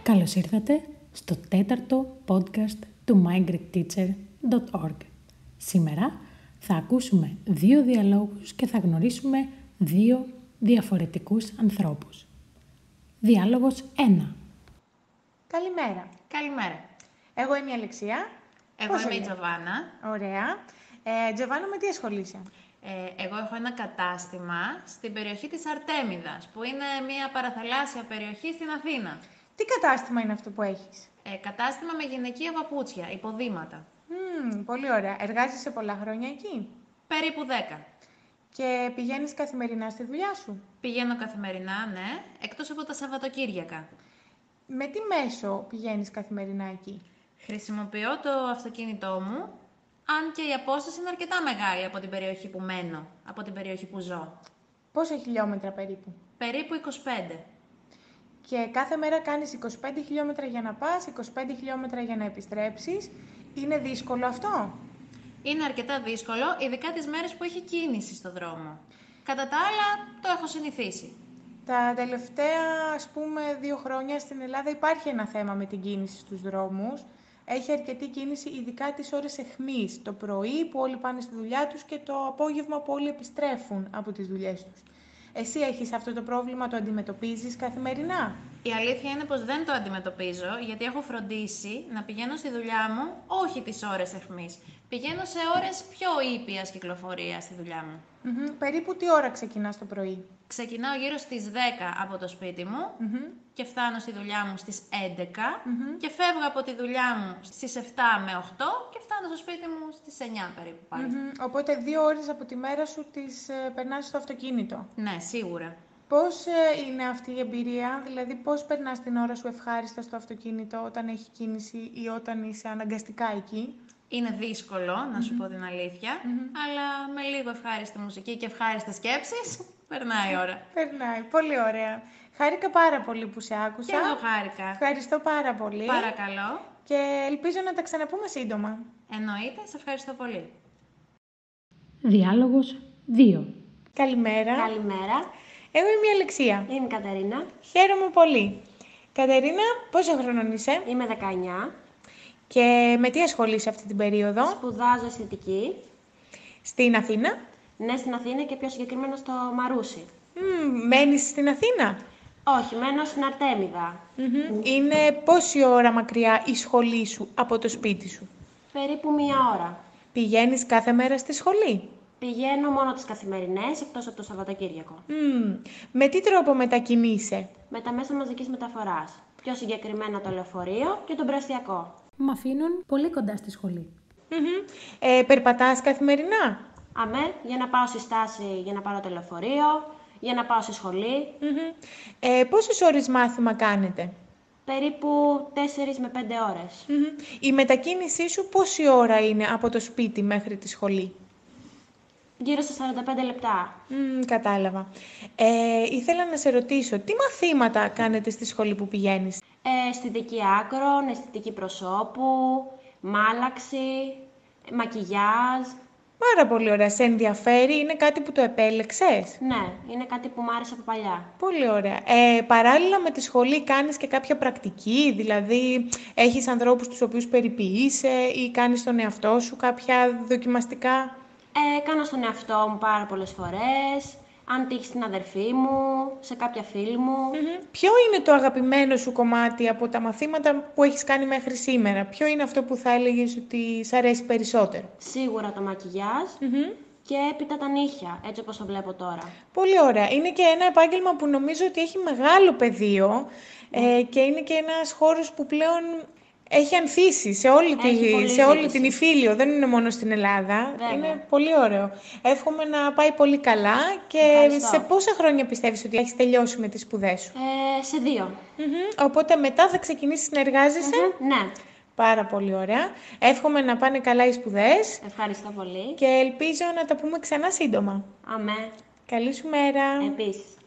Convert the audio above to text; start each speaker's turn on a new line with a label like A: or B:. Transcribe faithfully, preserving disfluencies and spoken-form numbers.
A: Καλώς ήρθατε στο τέταρτο podcast του my greek teacher dot org. Σήμερα θα ακούσουμε δύο διαλόγους και θα γνωρίσουμε δύο διαφορετικούς ανθρώπους. Διάλογος ένα.
B: Καλημέρα.
C: Καλημέρα.
B: Εγώ είμαι η Αλεξία.
C: Εγώ
B: Πώς
C: είμαι η
B: είναι?
C: Τζοβάνα.
B: Ωραία. Ε, Τζοβάνα, με τι ασχολείσαι?
C: Ε, εγώ έχω ένα κατάστημα στην περιοχή της Αρτέμιδας, που είναι μια παραθαλάσσια περιοχή στην Αθήνα.
B: Τι κατάστημα είναι αυτό που έχεις?
C: Ε, κατάστημα με γυναικεία παπούτσια, υποδήματα.
B: Μμμ, πολύ ωραία. Εργάζεσαι πολλά χρόνια εκεί?
C: Περίπου δέκα.
B: Και πηγαίνεις καθημερινά στη δουλειά σου?
C: Πηγαίνω καθημερινά, ναι, εκτός από τα Σαββατοκύριακα.
B: Με τι μέσο πηγαίνεις καθημερινά εκεί?
C: Χρησιμοποιώ το αυτοκίνητό μου, αν και η απόσταση είναι αρκετά μεγάλη από την περιοχή που μένω, από την περιοχή που ζω.
B: Πόσα χιλιόμετρα περίπου?
C: Περίπου είκοσι πέντε.
B: Και κάθε μέρα κάνεις είκοσι πέντε χιλιόμετρα για να πας, είκοσι πέντε χιλιόμετρα για να επιστρέψεις. Είναι δύσκολο αυτό?
C: Είναι αρκετά δύσκολο, ειδικά τις μέρες που έχει κίνηση στο δρόμο. Κατά τα άλλα, το έχω συνηθίσει.
B: Τα τελευταία, ας πούμε, δύο χρόνια στην Ελλάδα υπάρχει ένα θέμα με την κίνηση στους δρόμους. Έχει αρκετή κίνηση, ειδικά τις ώρες αιχμής. Το πρωί που όλοι πάνε στη δουλειά τους και το απόγευμα που όλοι επιστρέφουν από τις δουλειές τους. Εσύ έχεις αυτό το πρόβλημα, το αντιμετωπίζεις καθημερινά?
C: Η αλήθεια είναι πως δεν το αντιμετωπίζω, γιατί έχω φροντίσει να πηγαίνω στη δουλειά μου όχι τις ώρες αιχμής. Πηγαίνω σε ώρες πιο ήπιας κυκλοφορίας στη δουλειά μου.
B: Mm-hmm. Περίπου τι ώρα ξεκινάς το πρωί?
C: Ξεκινάω γύρω στις δέκα από το σπίτι μου
B: Mm-hmm.
C: και φτάνω στη δουλειά μου στις έντεκα
B: Mm-hmm.
C: και φεύγω από τη δουλειά μου στις επτά με οκτώ και φτάνω στο σπίτι μου στις εννιά περίπου πάλι.
B: Mm-hmm. Οπότε δύο ώρες από τη μέρα σου τις ε, περνάς στο αυτοκίνητο.
C: Ναι, σίγουρα.
B: Πώς ε, είναι αυτή η εμπειρία, δηλαδή πώς περνάς την ώρα σου ευχάριστα στο αυτοκίνητο όταν έχει κίνηση ή όταν είσαι αναγκαστικά εκεί?
C: Είναι δύσκολο, να
B: Mm-hmm.
C: σου πω την αλήθεια,
B: Mm-hmm.
C: αλλά με λίγο ευχάριστη μουσική και ευχάριστες σκέψεις, περνάει η ώρα.
B: Περνάει, πολύ ωραία. Χάρηκα πάρα πολύ που σε άκουσα.
C: Και εγώ χάρηκα.
B: Ευχαριστώ πάρα πολύ.
C: Παρακαλώ.
B: Και ελπίζω να τα ξαναπούμε σύντομα.
C: Εννοείται, σε ευχαριστώ πολύ.
A: Διάλογος δύο.
B: Καλημέρα.
D: Καλημέρα,
B: Εγώ είμαι η Αλεξία.
D: είμαι η Κατερίνα,
B: Χαίρομαι πολύ. Κατερίνα, πόσο χρονών είσαι
D: είμαι δεκαεννιά,
B: και με τι ασχολείσαι αυτή την περίοδο?
D: σπουδάζω αισθητική,
B: Στην Αθήνα.
D: ναι στην Αθήνα και πιο συγκεκριμένα στο Μαρούσι.
B: Μ, μένεις στην Αθήνα?
D: Όχι, μένω στην Αρτέμιδα,
B: Mm-hmm. Είναι πόση ώρα μακριά η σχολή σου από το σπίτι σου?
D: περίπου μία ώρα.
B: Πηγαίνεις κάθε μέρα στη σχολή?
D: Πηγαίνω μόνο τις καθημερινές, εκτός από το Σαββατοκύριακο,
B: Μ, με τι τρόπο μετακινείσαι?
D: με τα μέσα μαζικής μεταφοράς, πιο συγκεκριμένα το λεωφορείο και τον πραστιακό.
A: Μ' αφήνουν πολύ κοντά στη σχολή.
B: Mm-hmm. Ε, περπατάς καθημερινά?
D: Αμέ, για να πάω στη στάση, για να πάρω το λεωφορείο, για να πάω στη σχολή,
B: Mm-hmm. Ε, πόσες ώρες μάθημα κάνετε?
D: περίπου τέσσερις με πέντε ώρες.
B: Mm-hmm. Η μετακίνησή σου πόση ώρα είναι από το σπίτι μέχρι τη σχολή?
D: Γύρω στα σαράντα πέντε λεπτά.
B: Mm, κατάλαβα. Ε, ήθελα να σε ρωτήσω, τι μαθήματα κάνετε στη σχολή που πηγαίνεις?
D: Ε, αισθητική άκρων, αισθητική προσώπου, μάλαξη, μακιγιάζ.
B: Πάρα πολύ ωραία. Σε ενδιαφέρει? Είναι κάτι που το επέλεξες?
D: Ναι, είναι κάτι που μου άρεσε από παλιά.
B: Πολύ ωραία. Ε, παράλληλα με τη σχολή κάνεις και κάποια πρακτική, δηλαδή έχεις ανθρώπους τους οποίους περιποιείσαι ή κάνεις τον εαυτό σου κάποια δοκιμαστικά?
D: Ε, κάνω στον εαυτό μου πάρα πολλές φορές, αν τύχει στην αδερφή μου, σε κάποια φίλη μου.
B: Mm-hmm. Ποιο είναι το αγαπημένο σου κομμάτι από τα μαθήματα που έχεις κάνει μέχρι σήμερα? Ποιο είναι αυτό που θα έλεγες ότι σ' αρέσει περισσότερο?
D: Σίγουρα το μακιγιάζ
B: Mm-hmm.
D: και έπειτα τα νύχια, έτσι όπως το βλέπω τώρα.
B: Πολύ ωραία. Είναι και ένα επάγγελμα που νομίζω ότι έχει μεγάλο πεδίο ε, και είναι και ένας χώρος που πλέον έχει ανθίσει σε όλη, τη,
D: Έχει πολλή
B: σε όλη
D: ζήτηση.
B: την Ιφίλιο, δεν είναι μόνο στην Ελλάδα.
D: Βέβαια.
B: Είναι πολύ ωραίο. Εύχομαι να πάει πολύ καλά και
D: Ευχαριστώ.
B: σε πόσα χρόνια πιστεύεις ότι έχεις τελειώσει με τις σπουδές σου?
D: Ε, σε δύο.
B: Mm-hmm. Οπότε μετά θα ξεκινήσεις να εργάζεσαι.
D: Mm-hmm. Ναι,
B: Πάρα πολύ ωραία. Εύχομαι να πάνε καλά οι σπουδές
D: ευχαριστώ πολύ.
B: και ελπίζω να τα πούμε ξανά σύντομα.
D: Αμέ,
B: Καλή σου μέρα.
D: επίσης.